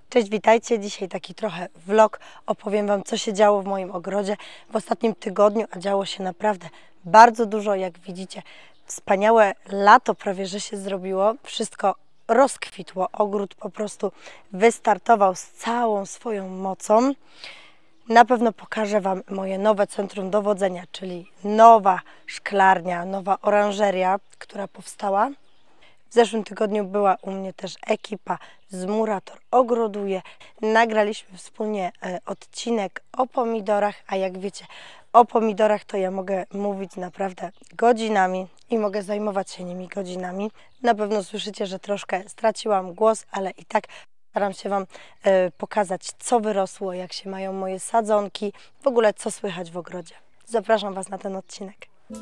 Cześć, witajcie. Dzisiaj taki trochę vlog. Opowiem Wam, co się działo w moim ogrodzie w ostatnim tygodniu, a działo się naprawdę bardzo dużo. Jak widzicie, wspaniałe lato prawie, że się zrobiło. Wszystko rozkwitło. Ogród po prostu wystartował z całą swoją mocą. Na pewno pokażę Wam moje nowe centrum dowodzenia, czyli nowa szklarnia, nowa oranżeria, która powstała. W zeszłym tygodniu była u mnie też ekipa z Murator Ogroduje. Nagraliśmy wspólnie odcinek o pomidorach, a jak wiecie, o pomidorach to ja mogę mówić naprawdę godzinami i mogę zajmować się nimi godzinami. Na pewno słyszycie, że troszkę straciłam głos, ale i tak staram się Wam pokazać, co wyrosło, jak się mają moje sadzonki, w ogóle co słychać w ogrodzie. Zapraszam Was na ten odcinek.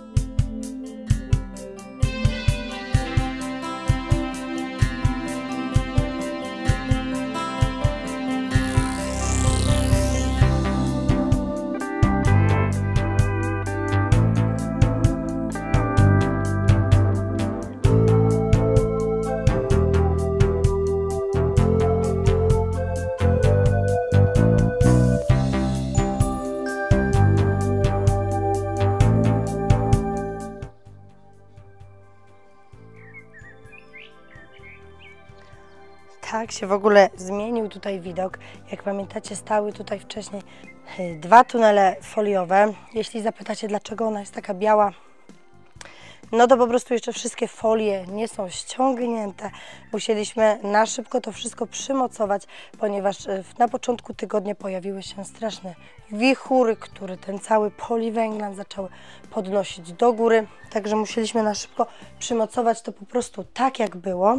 Tak się w ogóle zmienił tutaj widok. Jak pamiętacie, stały tutaj wcześniej dwa tunele foliowe. Jeśli zapytacie, dlaczego ona jest taka biała, no to po prostu jeszcze wszystkie folie nie są ściągnięte. Musieliśmy na szybko to wszystko przymocować, ponieważ na początku tygodnia pojawiły się straszne wichury, które ten cały poliwęglan zaczęły podnosić do góry. Także musieliśmy na szybko przymocować to po prostu tak, jak było.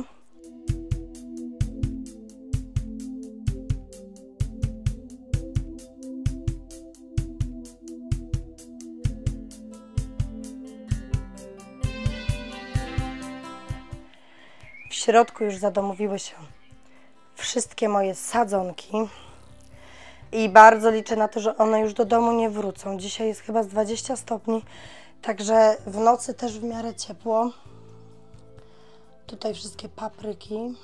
W środku już zadomowiły się wszystkie moje sadzonki i bardzo liczę na to, że one już do domu nie wrócą. Dzisiaj jest chyba z 20 stopni, także w nocy też w miarę ciepło. Tutaj wszystkie papryki,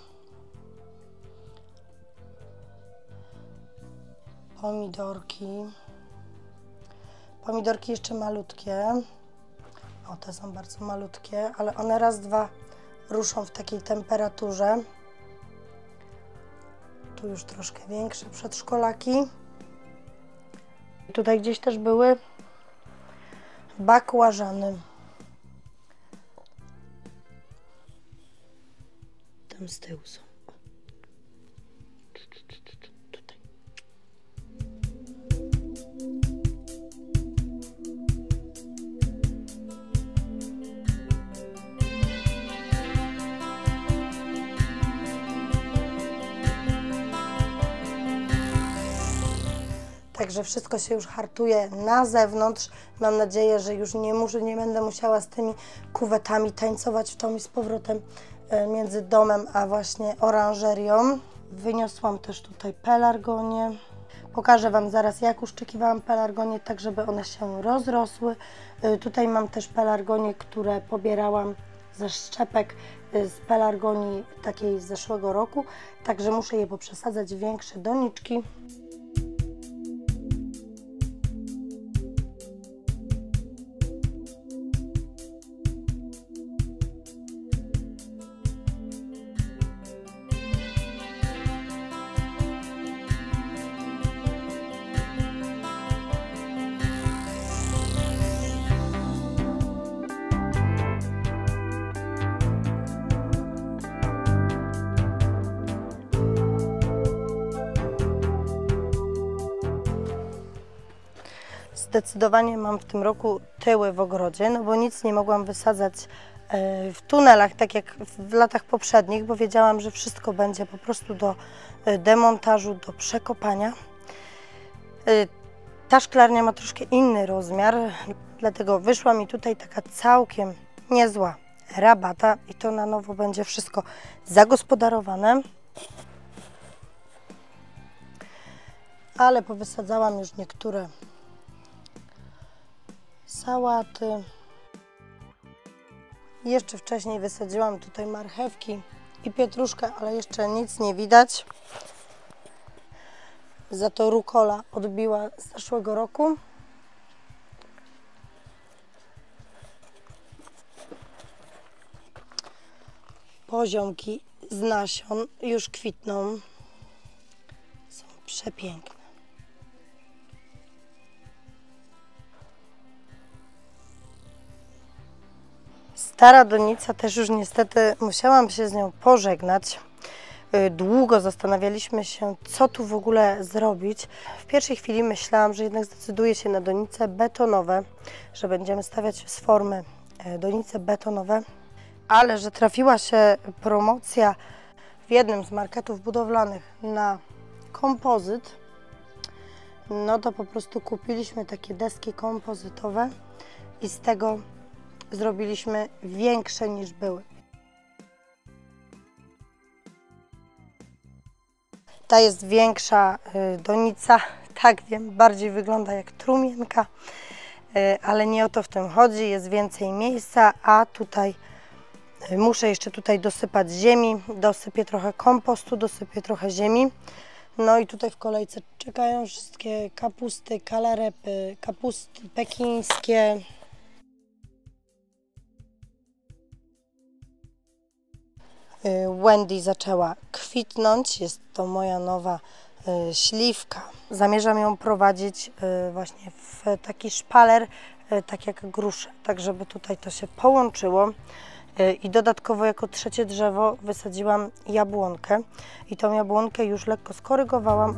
pomidorki jeszcze malutkie. O, te są bardzo malutkie, ale one raz, dwa ruszą w takiej temperaturze. Tu już troszkę większe przedszkolaki. Tutaj gdzieś też były bakłażany. Tam z tyłu są. Tutaj. Także wszystko się już hartuje na zewnątrz. Mam nadzieję, że już nie będę musiała z tymi kuwetami tańcować w tom i z powrotem między domem a właśnie oranżerią. Wyniosłam też tutaj pelargonię. Pokażę Wam zaraz, jak uszczykiwałam pelargonię, tak żeby one się rozrosły. Tutaj mam też pelargonie, które pobierałam ze szczepek z pelargonii takiej z zeszłego roku. Także muszę je poprzesadzać w większe doniczki. Zdecydowanie mam w tym roku tyły w ogrodzie, no bo nic nie mogłam wysadzać w tunelach, tak jak w latach poprzednich, bo wiedziałam, że wszystko będzie po prostu do demontażu, do przekopania. Ta szklarnia ma troszkę inny rozmiar, dlatego wyszła mi tutaj taka całkiem niezła rabata i to na nowo będzie wszystko zagospodarowane. Ale powysadzałam już niektóre sałaty. Jeszcze wcześniej wysadziłam tutaj marchewki i pietruszkę, ale jeszcze nic nie widać. Za to rukola odbiła z zeszłego roku. Poziomki z nasion już kwitną. Są przepiękne. Stara donica też już niestety musiałam się z nią pożegnać. Długo zastanawialiśmy się, co tu w ogóle zrobić. W pierwszej chwili myślałam, że jednak zdecyduję się na donice betonowe, że będziemy stawiać z formy donice betonowe, ale że trafiła się promocja w jednym z marketów budowlanych na kompozyt, no to po prostu kupiliśmy takie deski kompozytowe i z tego zrobiliśmy większe niż były. Ta jest większa donica, tak wiem, bardziej wygląda jak trumienka, ale nie o to w tym chodzi, jest więcej miejsca, a tutaj muszę jeszcze tutaj dosypać ziemi, dosypię trochę kompostu, dosypię trochę ziemi. No i tutaj w kolejce czekają wszystkie kapusty, kalarepy, kapusty pekińskie. Wendy zaczęła kwitnąć, jest to moja nowa śliwka. Zamierzam ją prowadzić właśnie w taki szpaler, tak jak gruszę, tak żeby tutaj to się połączyło. I dodatkowo jako trzecie drzewo wysadziłam jabłonkę i tą jabłonkę już lekko skorygowałam.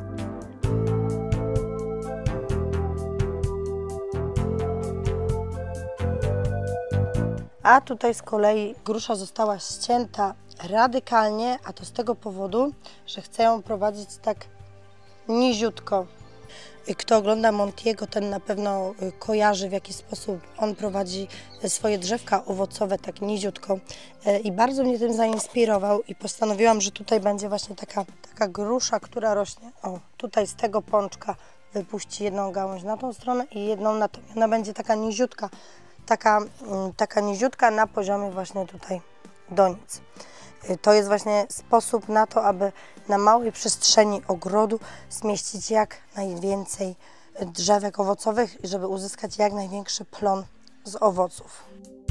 A tutaj z kolei grusza została ścięta radykalnie, a to z tego powodu, że chcę ją prowadzić tak niziutko. Kto ogląda Montiego, ten na pewno kojarzy, w jaki sposób on prowadzi swoje drzewka owocowe tak niziutko. I bardzo mnie tym zainspirował i postanowiłam, że tutaj będzie właśnie taka grusza, która rośnie. O, tutaj z tego pączka wypuści jedną gałąź na tą stronę i jedną na tą. Ona będzie taka niziutka, taka niziutka na poziomie właśnie tutaj donic. To jest właśnie sposób na to, aby na małej przestrzeni ogrodu zmieścić jak najwięcej drzewek owocowych, żeby uzyskać jak największy plon z owoców.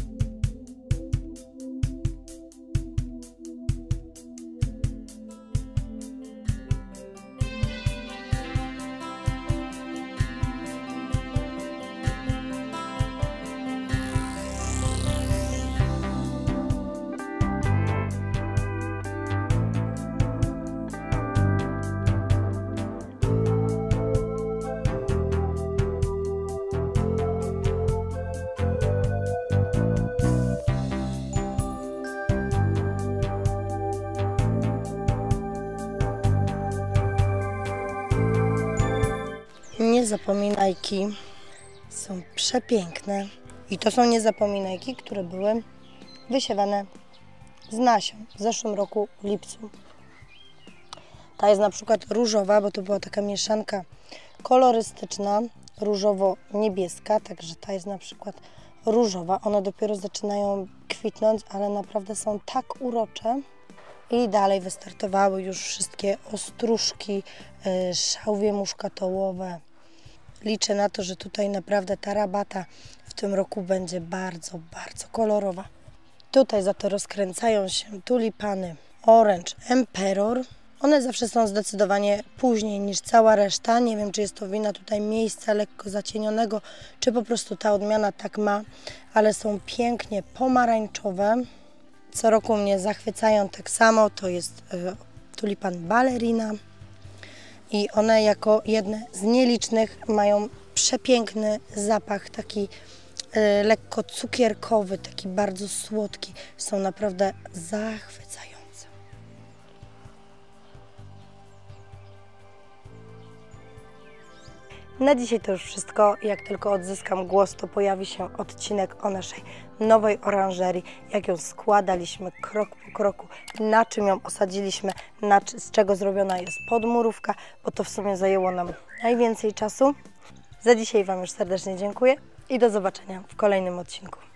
Niezapominajki są przepiękne i to są niezapominajki, które były wysiewane z nasion w zeszłym roku w lipcu. Ta jest na przykład różowa, bo to była taka mieszanka kolorystyczna, różowo-niebieska, także ta jest na przykład różowa. One dopiero zaczynają kwitnąć, ale naprawdę są tak urocze. I dalej wystartowały już wszystkie ostróżki, szałwie muszkatołowe. Liczę na to, że tutaj naprawdę ta rabata w tym roku będzie bardzo, bardzo kolorowa. Tutaj za to rozkręcają się tulipany Orange Emperor. One zawsze są zdecydowanie później niż cała reszta. Nie wiem, czy jest to wina tutaj miejsca lekko zacienionego, czy po prostu ta odmiana tak ma, ale są pięknie pomarańczowe. Co roku mnie zachwycają tak samo, to jest tulipan Ballerina i one jako jedne z nielicznych mają przepiękny zapach, taki lekko cukierkowy, taki bardzo słodki. Są naprawdę zachwycające. Na dzisiaj to już wszystko. Jak tylko odzyskam głos, to pojawi się odcinek o naszej nowej oranżerii, jak ją składaliśmy krok po kroku, na czym ją osadziliśmy, z czego zrobiona jest podmurówka, bo to w sumie zajęło nam najwięcej czasu. Za dzisiaj Wam już serdecznie dziękuję i do zobaczenia w kolejnym odcinku.